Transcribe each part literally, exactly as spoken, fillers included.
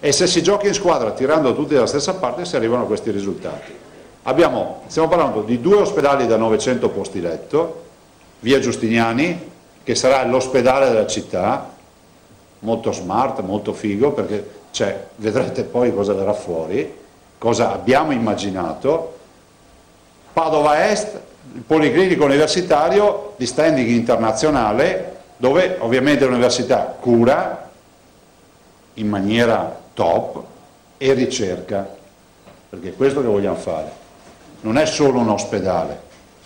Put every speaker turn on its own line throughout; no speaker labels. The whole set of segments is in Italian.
E se si gioca in squadra tirando tutti dalla stessa parte si arrivano a questi risultati. Abbiamo, stiamo parlando di due ospedali da novecento posti letto, via Giustiniani, che sarà l'ospedale della città, molto smart, molto figo, perché cioè, vedrete poi cosa verrà fuori, cosa abbiamo immaginato. Padova Est, il Policlinico Universitario di standing internazionale, dove ovviamente l'università cura in maniera top e ricerca, perché è questo che vogliamo fare, non è solo un ospedale.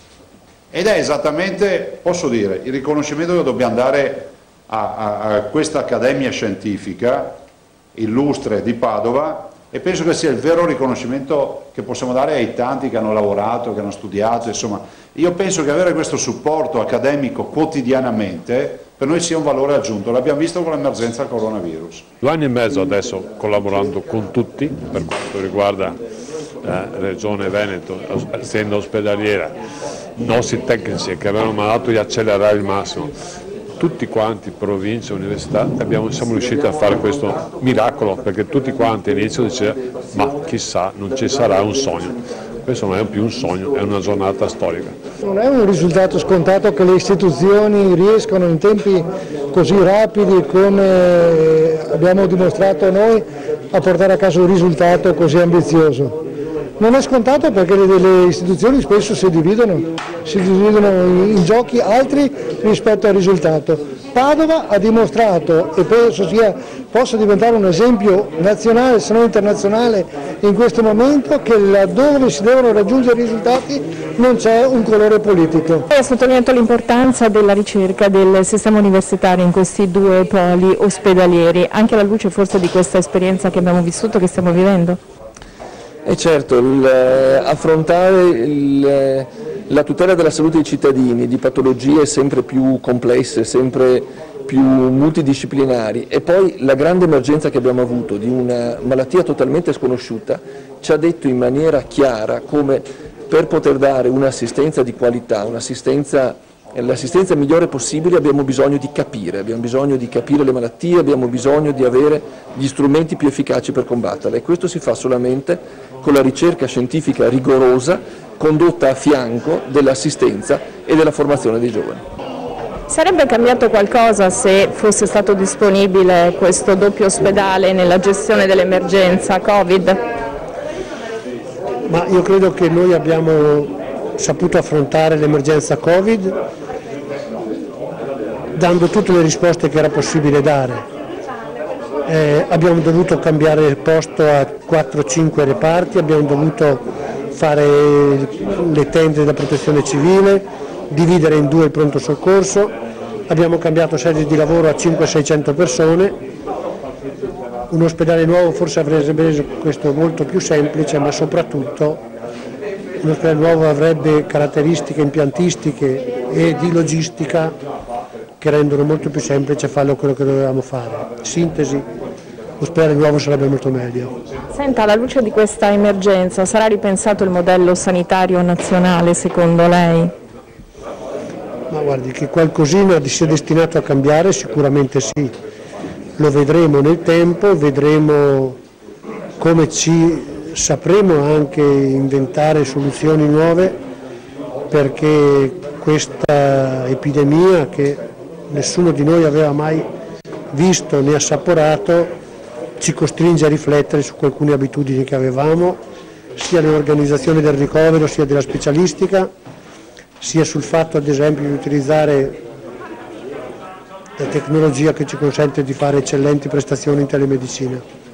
Ed è esattamente, posso dire, il riconoscimento che dobbiamo dare a, a, a questa accademia scientifica illustre di Padova, e penso che sia il vero riconoscimento che possiamo dare ai tanti che hanno lavorato, che hanno studiato, insomma. Io penso che avere questo supporto accademico quotidianamente per noi sia un valore aggiunto, l'abbiamo visto con l'emergenza coronavirus.
Due anni e mezzo adesso collaborando con tutti per quanto riguarda la Regione Veneto, azienda ospedaliera, i nostri tecnici che avevano mandato di accelerare il massimo, tutti quanti, province, università, abbiamo, siamo riusciti a fare questo miracolo, perché tutti quanti all'inizio dicevano ma chissà, non ci sarà un sogno. Questo non è più un sogno, è una giornata storica.
Non è un risultato scontato che le istituzioni riescano in tempi così rapidi come abbiamo dimostrato noi a portare a casa un risultato così ambizioso. Non è scontato perché le, le istituzioni spesso si dividono, si dividono in, in giochi altri rispetto al risultato. Padova ha dimostrato, e penso sia, possa diventare un esempio nazionale se non internazionale in questo momento, che laddove si devono raggiungere risultati non c'è un colore politico.
Lei ha sottolineato l'importanza della ricerca del sistema universitario in questi due poli ospedalieri, anche alla luce forse di questa esperienza che abbiamo vissuto, che stiamo vivendo?
E certo, il, affrontare il, la tutela della salute dei cittadini, di patologie sempre più complesse, sempre più multidisciplinari, e poi la grande emergenza che abbiamo avuto di una malattia totalmente sconosciuta ci ha detto in maniera chiara come per poter dare un'assistenza di qualità, un'assistenza l'assistenza migliore possibile abbiamo bisogno di capire, abbiamo bisogno di capire le malattie, abbiamo bisogno di avere gli strumenti più efficaci per combatterle, e questo si fa solamente con la ricerca scientifica rigorosa condotta a fianco dell'assistenza e della formazione dei giovani.
Sarebbe cambiato qualcosa se fosse stato disponibile questo doppio ospedale nella gestione dell'emergenza Covid?
Ma io credo che noi abbiamo saputo affrontare l'emergenza Covid dando tutte le risposte che era possibile dare. Eh, abbiamo dovuto cambiare posto a quattro cinque reparti, abbiamo dovuto fare le tende da protezione civile, dividere in due il pronto soccorso, abbiamo cambiato sedi di lavoro a cinquecento seicento persone. Un ospedale nuovo forse avrebbe reso questo molto più semplice, ma soprattutto un ospedale nuovo avrebbe caratteristiche impiantistiche e di logistica che rendono molto più semplice farlo quello che dovevamo fare. Sintesi, l'ospedale nuovo sarebbe molto meglio.
Senta, alla luce di questa emergenza, sarà ripensato il modello sanitario nazionale secondo lei?
Ma guardi, che qualcosina sia destinato a cambiare sicuramente sì, lo vedremo nel tempo, vedremo come ci sapremo anche inventare soluzioni nuove, perché questa epidemia che nessuno di noi aveva mai visto né assaporato ci costringe a riflettere su alcune abitudini che avevamo, sia nell'organizzazione del ricovero sia della specialistica, sia sul fatto ad esempio di utilizzare la tecnologia che ci consente di fare eccellenti prestazioni in telemedicina.